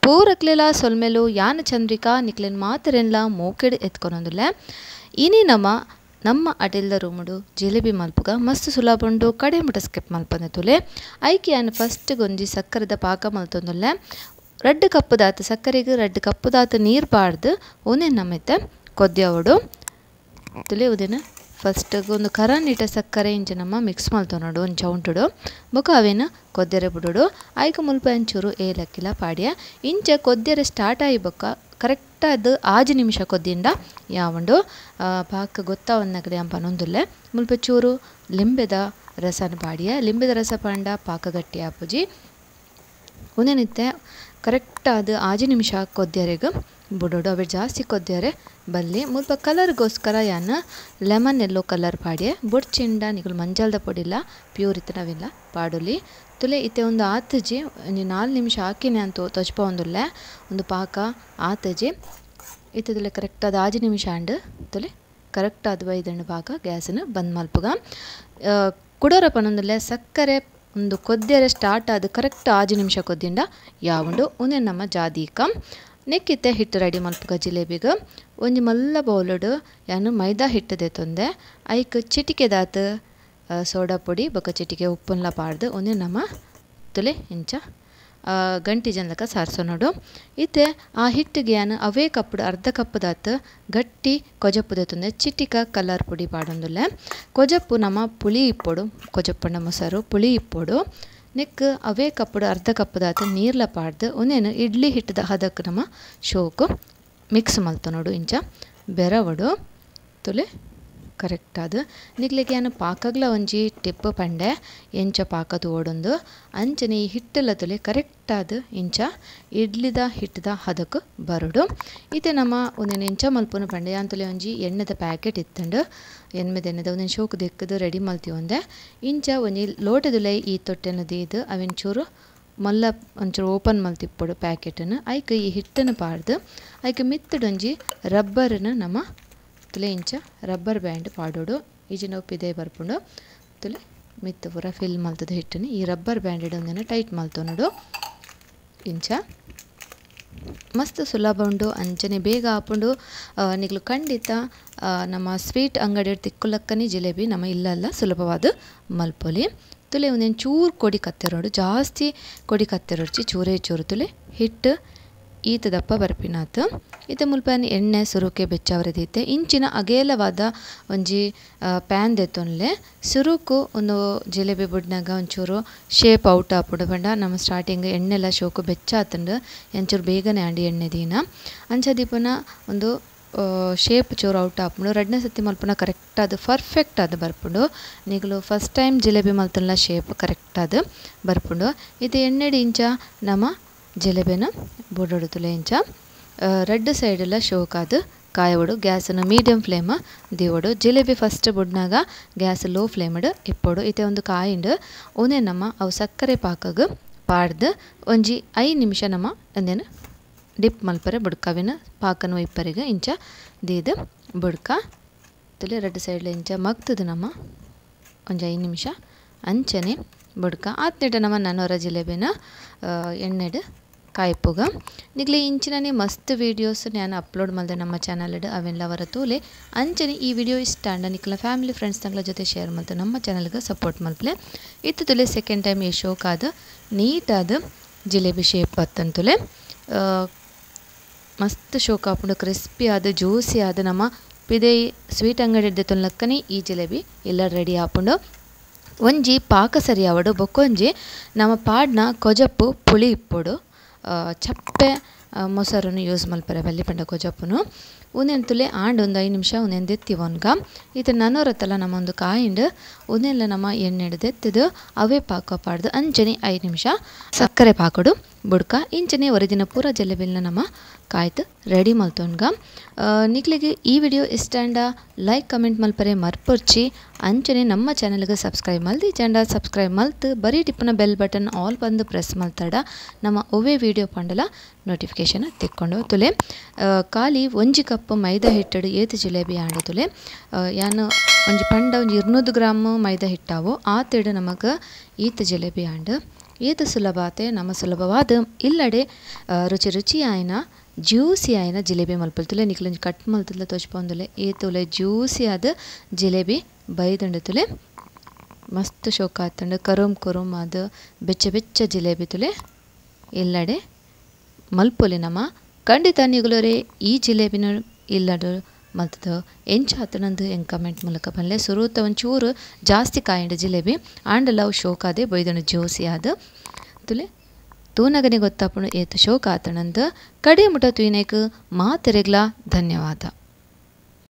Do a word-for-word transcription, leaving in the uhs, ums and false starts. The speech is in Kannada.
ಪೂರಕ್ಲೆಲ ಸೊಲ್ಮೆಲು ಯಾನ ಚಂದ್ರಿಕಾ ನಿಕ್ಲೆನ್ ಮಾತರೆನ್ಲ ಮೋಕೆಡ್ ಎತ್ಕೊನೊಂದುಲ್ಲೆ ಇನಿ ನಮ್ಮ ನಮ್ಮ ಅಟೆಲ್ದ ರೂಮುಡು ಜಿಲೇಬಿ ಮಲ್ಪುಗ ಮಸ್ತ್ ಸುಲಭ ಉಂಡು ಕಡೆ ಮುಟ ಸ್ಕಿಪ್ ಮಲ್ಪನೆ ತುಲೆ ಐಕೆ ಯಾನು ಫಸ್ಟ್ ಗೊಂಜಿ ಸಕ್ಕರೆದ ಪಾಕ ಮಲ್ತೊಂದುಲ್ಲೆ ರೆಡ್ ಕಪ್ಪುದಾತ ಸಕ್ಕರೆಗೆ ರೆಡ್ ಕಪ್ಪುದಾತ ನೀರು ಪಾಡ್ದು ಒನೆ ನಮೆತ್ತೆ ಕೊದ್ಯವಡು ತುಲೆ ಉದೇನ ಫಸ್ಟ್ ಒಂದು ಕರಾನಿಟ ಸಕ್ಕರೆ ಇಂಚ ನಮ್ಮ ಮಿಕ್ಸ್ ಮಲ್ತೊನೋಡು ಒಂದು ಚೌಂಟುಡು ಬೊಕ ಅವೇನು ಕೊದ್ದೆರೆ ಬಿಡೋಡು ಐಕ ಮುಲ್ಪ ಒಂಚೂರು ಏಲಕ್ಕಿಲ ಪಾಡ್ಯ ಇಂಚ ಕೊದ್ದೆರೆ ಸ್ಟಾರ್ಟ್ ಆಗಿ ಬೊಕ್ಕ ಕರೆಕ್ಟ್ ಅದು ಆಜು ನಿಮಿಷ ಕೊದ್ದಿಂದ ಯಾವಂಡು ಪಾಕ ಗೊತ್ತಾವನ್ನಗಡೆ ಅಂಪನೊಂದುಲ್ಲೆ ಮುಲ್ಪ ಚೂರು ಲಿಂಬೆದ ರಸನ ಪಾಡ್ಯ ಲಿಂಬೆದ ರಸ ಪಾಂಡ ಪಾಕ ಗಟ್ಟಿ ಆಪುಜಿ ಉನೇನಿತ್ತೆ ಕರೆಕ್ಟ್ ಅದು ಆಜು ನಿಮಿಷ ಕೊದ್ದೆರೆಗೆ ಬಿಡೋಡು ಅವೆ ಜಾಸ್ತಿ ಕೊದ್ದೆರೆ ಬಲ್ಲಿ ಮುಲ್ಪ ಕಲರ್ಗೋಸ್ಕರ ಯಾನ ಲೆಮನ್ ಎಲ್ಲೋ ಕಲರ್ ಪಾಡ್ಯೆ ಬುಡ್ಚಿಂಡ ನಿಗಳು ಮಂಜಾಲ್ದ ಪೊಡಿಲ್ಲ ಪ್ಯೂರ್ ಇತ್ತು ನಾವೆಲ್ಲ ಪಾಡುಲಿ ತುಲೆ ಇತ್ತೆ ಒಂದು ಆತಜಿ ಒಂದು ನಾಲ್ಕು ನಿಮಿಷ ಹಾಕಿನೆ ಅಂತ ತೊಚ್ಪ ಒಂದುಲ್ಲೆ ಒಂದು ಪಾಕ ಆತಜಿ ಇತ್ತದಲ್ಲೇ ಕರೆಕ್ಟ್ ಅದು ಆಜು ನಿಮಿಷ ಅಂಡು ತುಲೆ ಕರೆಕ್ಟ್ ಅದು ಐದಂಡು ಪಾಕ ಗ್ಯಾಸನ್ನು ಬಂದ್ ಮಲ್ಪುಗ ಕುಡೋರ ಪನ್ನೊಂದುಲ್ಲೆ ಸಕ್ಕರೆ ಒಂದು ಕೊದ್ದೆರೆ ಸ್ಟಾರ್ಟ್ ಆದ ಕರೆಕ್ಟ್ ಆಜು ನಿಮಿಷ ಕೊದ್ದಿಂದ ಯಾವುಂಡು ಒಂದೇ ನಮ್ಮ ಜಾದೀಕ ನೆಕ್ಕಿತ್ತೆ ಹಿಟ್ಟು ರೆಡಿ ಮಲ್ಪುಗ ಜಿಲೇಬಿಗೆ ಒಂಜಿ ಮಲ್ಲ ಬೌಲುಡು ಯಾನು ಮೈದಾ ಹಿಟ್ಟದೆ ತೊಂದೆ ಐಕ್ ಚಿಟಿಕೆದಾತ ಸೋಡಾ ಪುಡಿ ಬೊಕ ಚಿಟಿಕೆ ಉಪ್ಪುನ್ಲ ಪಾಡ್ದು ಒಂದೇ ನಮ್ಮ ತುಲೆ ಇಂಚ ಗಂಟಿ ಜನಲಕ ಸಾರ್ಸೋನೋಡು ಇತ್ತೆ ಆ ಹಿಟ್ಟಿಗೆ ಯಾನು ಅವೇ ಕಪ್ಪುಡು ಅರ್ಧ ಕಪ್ಪುದಾತ ಗಟ್ಟಿ ಕೊಜಪ್ಪುದೆ ತೊಂದೆ ಚಿಟಿಕ ಕಲರ್ ಪುಡಿ ಪಾಡೊಂದುಲ್ಲೆ ಕೊಜಪ್ಪು ನಮ್ಮ ಪುಳಿ ಇಪ್ಪೊಡು ಕೊಜಪ್ಪಣ್ಣ ಮೊಸರು ಪುಳಿ ಇಪ್ಪೊಡು ನೆಕ್ ಅವೇ ಕಪ್ಪುಡು ಅರ್ಧ ಕಪ್ಪುದಾತ ನೀರ್ಲ ಪಾಡ್ದು ಒಂದೇನು ಇಡ್ಲಿ ಹಿಟ್ಟದ ಹದಕ್ಕೆ ನಮ್ಮ ಶೋಕು ಮಿಕ್ಸ್ ಮಲ್ತೊನೋಡು ಇಂಚ ಬೆರವಡು ತುಲೆ ಕರೆಕ್ಟ್ ಅದು ನಿಗ್ಲಿಗೆ ಏನು ಪಾಕಗ್ಲ ಒಂಜಿ ಟಿಪ್ ಪಂಡೆ ಎಂಚ ಪಾಕ ತೋಡೊಂದು ಅಂಚನೆ ಈ ಹಿಟ್ಟೆಲ್ಲ ತುಲೆ ಕರೆಕ್ಟ್ ಅದು ಇಂಚ ಇಡ್ಲಿದ ಹಿಟ್ಟದ ಹದಕ್ಕೆ ಬರುಡು ಇತ್ತೆ ನಮ್ಮ ಒಂದೇನು ಇಂಚ ಮಲ್ಪುನ ಪಂಡೆ ಅಂತಲೇ ಒಂಜಿ ಎಣ್ಣೆದ ಪ್ಯಾಕೆಟ್ ಇತ್ತಂಡು ಎಣ್ಣೆದ ಎಣ್ಣೆದ ಒಂದೇನು ಶೋಕು ದೆಕ್ಕದು ರೆಡಿ ಮಲ್ತಿ ಒಂದೆ ಇಂಚ ಒಂಜಿ ಲೋಟದುಲೆ ಈ ತೊಟ್ಟೆನ ದೀದು ಅವೆಂಚೂರು ಮಲ್ಲ ಒಂಚೂರು ಓಪನ್ ಮಲ್ತಿಪ್ಪಡು ಪ್ಯಾಕೆಟನ್ನು ಐಕೆ ಈ ಹಿಟ್ಟನ್ನು ಪಾಡ್ದು ಐಕೆ ಮಿತ್ತಡೊಂಜಿ ರಬ್ಬರನ್ನು ನಮ್ಮ ತುಲೆ ಇಂಚ ರಬ್ಬರ್ ಬ್ಯಾಂಡ್ ಪಾಡೋಡು ಈಜಿನ ಉಪ್ಪಿದೆ ಬರ್ಪುಂಡು ತುಲೆ ಮಿತ್ತು ಪೂರ ಫಿಲ್ ಮಲ್ತದ ಹಿಟ್ಟನ್ನು ಈ ರಬ್ಬರ್ ಬ್ಯಾಂಡ್ ಒಂದೇನು ಟೈಟ್ ಮಲ್ತೊನೋಡು ಇಂಚ ಮಸ್ತ್ ಸುಲಭ ಉಂಡು ಅಂಚನೆ ಬೇಗ ಆಪುಂಡು ನಿಗ್ಲು ಖಂಡಿತ ನಮ್ಮ ಸ್ವೀಟ್ ಅಂಗಡಿ ತಿಕ್ಕುಲಕ್ಕನಿ ಜಿಲೇಬಿ ನಮ್ಮ ಇಲ್ಲಲ್ಲ ಸುಲಭವಾದ ಮಲ್ಪೊಲಿ ತುಲೆ ಒಂದೇನು ಚೂರು ಕೊಡಿ ಕತ್ತೆರೋಡು ಜಾಸ್ತಿ ಕೊಡಿ ಕತ್ತೆರೋಡ್ಚಿ ಚೂರೇ ಚೂರು ತುಲೆ ಹಿಟ್ಟು ಈತ ದಪ್ಪ ಬರ್ಪಿನಾತ್ ಇತ್ತೆ ಮುಲ್ಪನ ಎಣ್ಣೆ ಸುರುಕೆ ಬೆಚ್ಚವರದೈತೆ ಇಂಚಿನ ಅಗೇಲವಾದ ಒಂಜಿ ಪ್ಯಾನ್ ದೆತ್ತೊನ್ಲೆ ಸುರುಕು ಒಂದು ಜಿಲೇಬಿ ಬುಡ್ನಾಗ ಒಂಚೂರು ಶೇಪ್ ಔಟ್ ಆಪುಡು ಪಂಡ ನಮ್ಮ ಸ್ಟಾರ್ಟಿಂಗ್ ಎಣ್ಣೆಲ್ಲ ಶೋಕು ಬೆಚ್ಚಾತಂಡು ಎಂಚೂರು ಬೇಗನೆ ಆಂಡಿ ಎಣ್ಣೆ ದೀನ ಅಂಚದೀಪನ ಒಂದು ಶೇಪ್ ಚೂರು ಔಟ್ ಆಪುಂಡು ಎರಡನೇ ಸತಿ ಮಲ್ಪನ ಕರೆಕ್ಟ್ ಅದು ಪರ್ಫೆಕ್ಟ್ ಅದು ಬರ್ಪುಂಡು ನಿಗಲು ಫಸ್ಟ್ ಟೈಮ್ ಜಿಲೇಬಿ ಮಲ್ತಲ್ಲ ಶೇಪ್ ಕರೆಕ್ಟ್ ಅದು ಬರ್ಪುಂಡು ಇದು ಎಣ್ಣೆಡಿ ಇಂಚ ನಮ್ಮ ಜಿಲೇಬಿನ ಬುಡೋಡು ತುಲೆ ಇಂಚ ರೆಡ್ ಸೈಡೆಲ್ಲ ಶೋಕಾದು ಕಾಯೋಡು ಗ್ಯಾಸನ್ನು ಮೀಡಿಯಮ್ ಫ್ಲೇಮ್ ದಿವೋಡು ಜಿಲೇಬಿ ಫಸ್ಟ್ ಬುಡ್ನಾಗ ಗ್ಯಾಸ್ ಲೋ ಫ್ಲೇಮ್ಡ್ ಇಪ್ಪೋಡು ಇತ್ತೆ ಒಂದು ಕಾಯಿಂಡು ಒಂದೇ ನಮ್ಮ ಅವು ಸಕ್ಕರೆ ಪಾಕಗ ಪಾಡ್ದು ಒಂಜಿ ಐದು ನಿಮಿಷ ನಮ್ಮ ಒಂದೇನು ಡಿಪ್ ಮಲ್ಪರೆ ಬುಡ್ಕವಿನ ಪಾಕನು ಇಪ್ಪರಿಗೆ ಇಂಚ ದೀದು ಬುಡ್ಕ ತುಲೆ ರೆಡ್ ಸೈಡ್ಲ ಇಂಚ ಮಗ್ತದು ನಮ್ಮ ಒಂಜಿ ಐದು ನಿಮಿಷ ಅಂಚನೆ ಬುಡ್ಕ ಆತ್ನೆಟ ನಮ್ಮ ನನ್ನೂರ ಜಿಲೇಬಿನ ಎಣ್ಣೆಡು ಕಾಯ್ಪುಗ ನಿಗ್ಲೆ ಇಂಚಿನೇ ಮಸ್ತ್ ವೀಡಿಯೋಸ್ ನಾನು ಅಪ್ಲೋಡ್ ಮಾಡಿದೆ ನಮ್ಮ ಚಾನಲ್ಡ್ ಅವೆಲ್ಲ ಅವರ ತೂಲೆ ಅಂಚನೆ ಈ ವಿಡಿಯೋ ಇಷ್ಟ ಅಂಡ ನಿಕ್ಲ ಫ್ಯಾಮಿಲಿ ಫ್ರೆಂಡ್ಸ್ ತಂಗಳ ಜೊತೆ ಶೇರ್ ಮಾಡ್ತೆ ನಮ್ಮ ಚಾನಲ್ಗೆ ಸಪೋರ್ಟ್ ಮಲ್ಪಲೆ ಇತ್ತು ತುಲೆ ಸೆಕೆಂಡ್ ಟೈಮ್ ಈ ಶೋಕಾದ ನೀಟಾದ ಜಿಲೇಬಿ ಶೇಪ್ ಬತ್ತಂತುಲೆ ಮಸ್ತ್ ಶೋಕ್ ಆಪುಂಡು ಕ್ರಿಸ್ಪಿ ಆದ ಜ್ಯೂಸಿ ಆದ ನಮ್ಮ ಪಿದೆ ಸ್ವೀಟ್ ಅಂಗಡಿ ಇದ್ದೆ ತೊನ್ಲಕ್ಕನೆ ಈ ಜಿಲೇಬಿ ಎಲ್ಲ ರೆಡಿ ಆಪುಂಡು ಒಂಜಿ ಪಾಕ ಸರಿ ಆವಡು ಬೊಕ್ಕೊಂಜಿ ನಮ್ಮ ಪಾಡ್ನ ಕೊಜಪ್ಪು ಪುಳಿ ಇಪ್ಪೊಡು ಚಪ್ಪೆ ಮೊಸರನ್ನು ಯೂಸ್ ಮಲ್ಪರೆ ಬಲ್ಲಿ ಪಂಡ ಕೊಜಪ್ಪುನು ಉಂದೆನ್ ತುಲೆ ಆಂಡ್ ಒಂದು ಐದು ನಿಮಿಷ ಉಂದೆನ್ ದೆತ್ತಿವನ್ಗ ಇದು ನನ್ನೋರತ್ತಲ್ಲ ನಮ್ಮ ಒಂದು ಕಾಯಿಂಡ್ ಉಂದೆಲ್ಲ ನಮ್ಮ ಎಣ್ಣೆಡು ದೆತ್ತಿದು ಅವೇ ಪಾಕ ಪಾಡ್ದು ಅಂಚನೆ ಐದು ನಿಮಿಷ ಸಕ್ಕರೆ ಪಾಕೊಡು ಬುಡ್ಕ ಇಂಚನೆ ಒರಿದಿನ ಪೂರ ಜಿಲೇಬಿನ ನಮ್ಮ ಕಾಯ್ತು ರೆಡಿ ಮಲ್ತೊನ್ಗ ನಿಕ್ಲಿಗೆ ಈ ವಿಡಿಯೋ ಇಷ್ಟ ಅಂಡ ಲೈಕ್ ಕಮೆಂಟ್ ಮಲ್ಪರೆ ಮರ್ಪುರ್ಚಿ ಅಂಚನೆ ನಮ್ಮ ಚಾನಲ್ಗೆ ಸಬ್ಸ್ಕ್ರೈಬ್ ಮಲ್ದಿ ಚಂಡ ಸಬ್ಸ್ಕ್ರೈಬ್ ಮಲ್ತು ಬರೀ ಟಿಪ್ಪನ ಬೆಲ್ ಬಟನ್ ಆಲ್ ಬಂದು ಪ್ರೆಸ್ ಮಲ್ತಾಡ ನಮ್ಮ ಒವೇ ವಿಡಿಯೋ ಪಂಡಲ ನೋಟಿಫಿಕೇಶನ್ ತಿಕ್ಕೊಂಡು ತುಲೆ ಖಾಲಿ ಒಂಜಿ ಕಪ್ ಮೈದಾ ಹಿಟ್ಟಡು ಏತು ಜಿಲೇಬಿ ಆಂಡ ತುಲೆ ಯಾನು ಒಂಜಿ ಪಂಡ ಒಂಜಿ ಇರ್ನೂರು ಗ್ರಾಮ್ ಮೈದಾ ಹಿಟ್ಟಾವು ಆ ತೆಡು ನಮಗೆ ಈತ ಜಿಲೇಬಿ ಆಂಡ್ ಏತು ಸುಲಭ ಆತೆ ನಮ್ಮ ಸುಲಭವಾದ ಇಲ್ಲಡೆ ರುಚಿ ರುಚಿ ಆಯ್ನ ಜ್ಯೂಸಿ ಆಯ್ನ ಜಿಲೇಬಿ ಮಲ್ಪಲ್ತುಲೆ ನಿಕ್ಲಂಜಿ ಕಟ್ ಮಲ್ತುಲೆ ತೋಚ್ಪೊಂದುಲೆ ಏತುಲೆ ಜ್ಯೂಸಿ ಆದ ಜಿಲೇಬಿ ಬೈದಂಡು ತುಲೆ ಮಸ್ತ್ ಶೋಕ ಆತಂಡು ಕರುಮ್ ಕರುಮ್ ಆದ ಬೆಚ್ಚ ಬೆಚ್ಚ ಜಿಲೇಬಿ ತುಲೆ ಇಲ್ಲಡೆ ಮಲ್ಪೊಲಿ ನಮ್ಮ ಖಂಡಿತ ನಿಗುಲರೆ ಈ ಜಿಲೇಬಿನ ಇಲ್ಲಡು ಮಲ್ತದ ಎಂಚ ಆತನಂದು ಹೆಂಗೆ ಕಮೆಂಟ್ ಮೂಲಕ ಬಲ್ಲೆ ಸುರುತ ಒಂಚೂರು ಜಾಸ್ತಿ ಕಾಯಿಂಡು ಜಿಲೇಬಿ ಆಂಡ್ ಲವ್ ಶೋಕ ಆದೆ ಬೈದನು ಜ್ಯೂಸಿ ಆದ ತುಲೆ ತೂನಗನೆ ಗೊತ್ತಾಪುಣು ಏತು ಶೋಕ ಆತನಂದು ಕಡೆ ಮುಟ ತುಯಿನೇಕ್ ಮಾತೆರೆಗ್ಲಾ ಧನ್ಯವಾದ.